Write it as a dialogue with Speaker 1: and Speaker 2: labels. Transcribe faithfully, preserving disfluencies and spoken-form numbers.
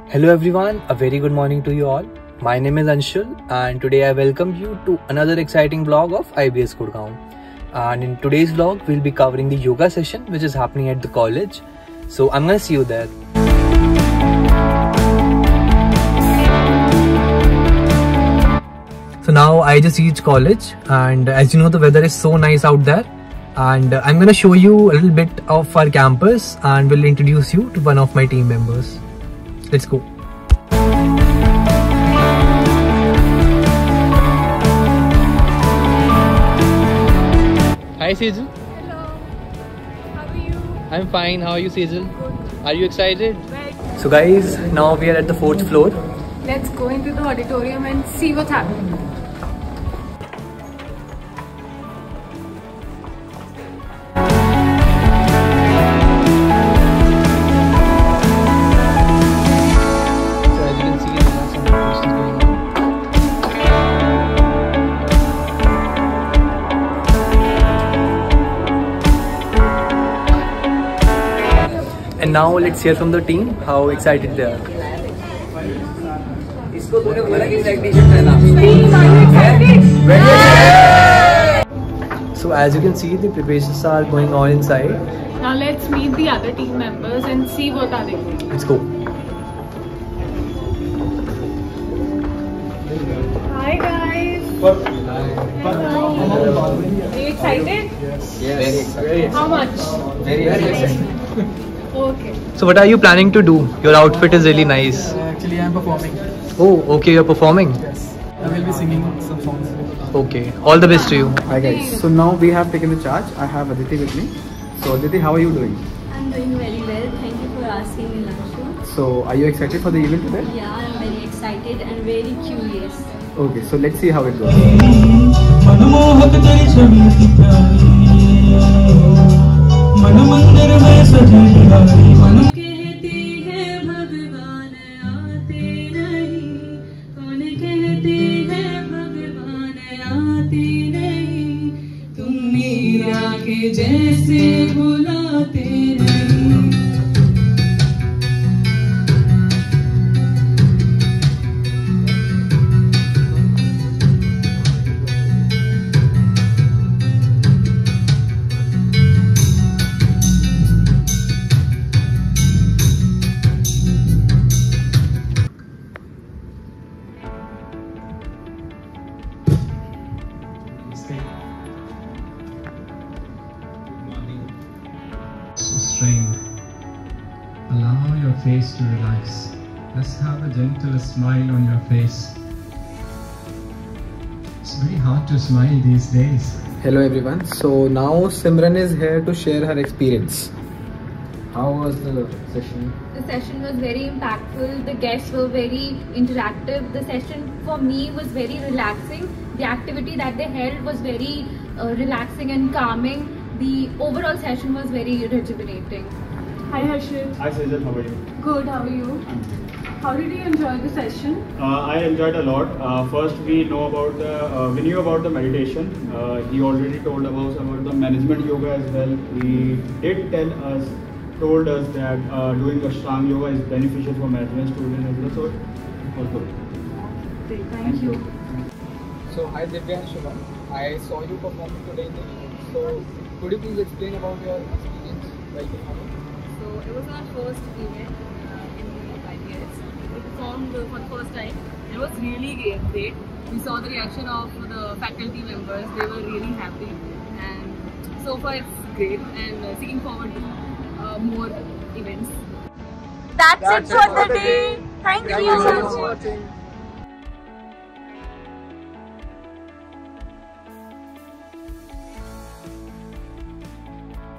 Speaker 1: Hello everyone, a very good morning to you all. My name is Anshul and today I welcome you to another exciting vlog of I B S Gurgaon. And in today's vlog, we'll be covering the yoga session which is happening at the college. So I'm gonna see you there. So now I just reached college and as you know the weather is so nice out there. And I'm gonna show you a little bit of our campus and will introduce you to one of my team members. Let's go. Hi Sejal.
Speaker 2: Hello. How are you?
Speaker 1: I'm fine. How are you, Sejal?
Speaker 2: Good.
Speaker 1: Are you excited?
Speaker 2: Right.
Speaker 1: So guys, now we are at the fourth floor.
Speaker 2: Let's go into the auditorium and see what's happening.
Speaker 1: And now let's hear from the team how excited they are. So as you can see, the preparations are going on inside.
Speaker 2: Now let's meet the other team members and see what are they doing.
Speaker 1: Let's go.
Speaker 2: Hi guys. Are you excited?
Speaker 1: Yes. Yes. Very excited.
Speaker 2: How much?
Speaker 1: Very, very excited.
Speaker 2: Okay.
Speaker 1: So what are you planning to do? Your outfit is really nice.
Speaker 3: Uh, actually, I am performing.
Speaker 1: Oh, okay, you're performing.
Speaker 3: Yes. I will be singing some songs.
Speaker 1: Okay. All the best to you.
Speaker 3: Hi guys. So now we have taken the charge. I have Aditi with me. So Aditi, how are you doing?
Speaker 4: I'm doing very well. Thank you for asking me, Lanshu.
Speaker 3: So are you excited for the event today?
Speaker 4: Yeah, I'm very excited and very curious.
Speaker 3: Okay. So let's see how it goes.
Speaker 5: जैसे बुलाते नहीं
Speaker 6: Strained. Allow your face to relax. Just have a gentle smile on your face. It's very hard to smile these days.
Speaker 3: Hello everyone. So now Simran is here to share her experience. How was the session?
Speaker 4: The session was very impactful. The guests were very interactive. The session for me was very relaxing. The activity that they held was very uh, relaxing and calming. The overall session was very rejuvenating.
Speaker 2: Hi Harshit.
Speaker 7: Hi Sejal, how are you?
Speaker 2: Good. How are you? How did you enjoy the session?
Speaker 7: Uh, I enjoyed a lot. Uh, first, we know about the uh, we knew about the meditation. Uh, he already told about about the management yoga as well. He did tell us, told us that uh, doing Ashtanga yoga is beneficial for management students as well. So, all good.
Speaker 2: Great. Thank you.
Speaker 3: So hi Divya and Shubha. I saw you performing today in the event. So could you please explain about your experience while performing?
Speaker 8: So it was our first event uh, in I B S. We performed uh, for the first time. It was really great. We saw the reaction of the faculty members. They were really happy, and so far it's great. And uh, looking forward to uh, more events.
Speaker 2: That's, That's it for the day. day. Thank, Thank you.
Speaker 3: you for watching.